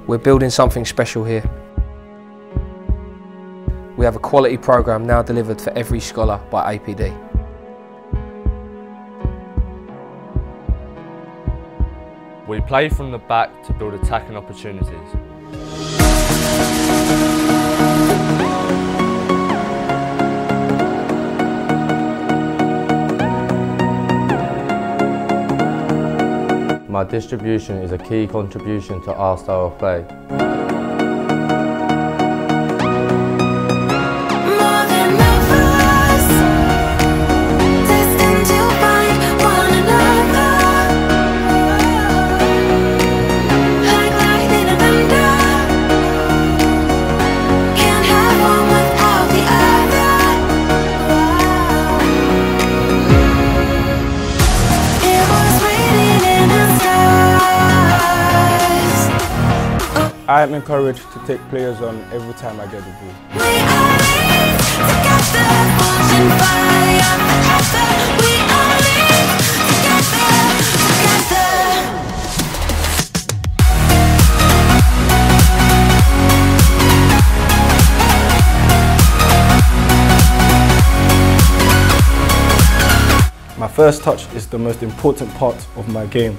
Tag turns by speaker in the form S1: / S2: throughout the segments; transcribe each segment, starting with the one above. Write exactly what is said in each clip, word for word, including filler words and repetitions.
S1: We're building something special here. We have a quality programme now delivered for every scholar by A P D.
S2: We play from the back to build attacking opportunities.
S3: My distribution is a key contribution to our style of play.
S4: I am encouraged to take players on every time I get the ball.
S5: We are linked together, forging fire forever. We are linked
S4: My first touch is the most important part of my game.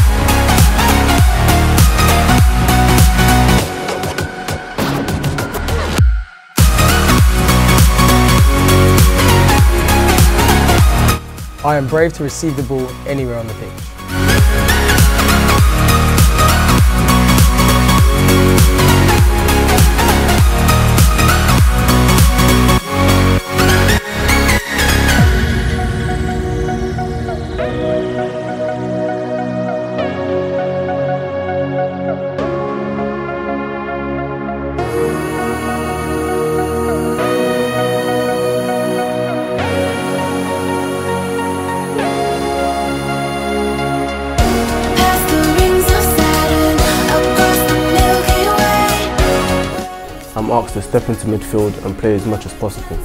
S6: I am brave to receive the ball anywhere on the pitch.
S4: I'm asked to step into midfield and play as much as possible.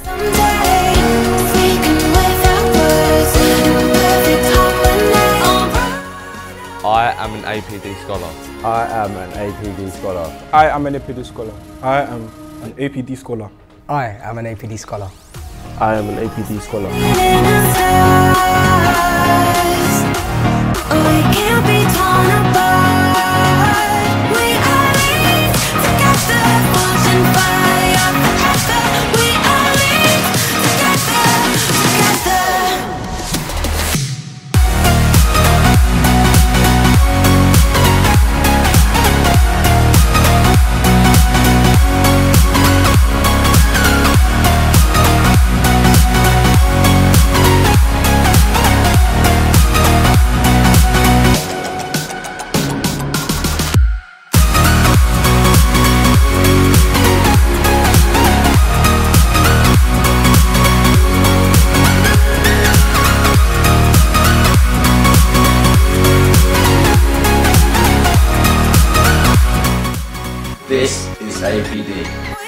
S2: I am an A P D scholar.
S3: I am an A P D scholar.
S4: I am an A P D scholar. I am an A P D scholar.
S6: I am an A P D scholar.
S4: I am an A P D scholar.
S7: This is A P D.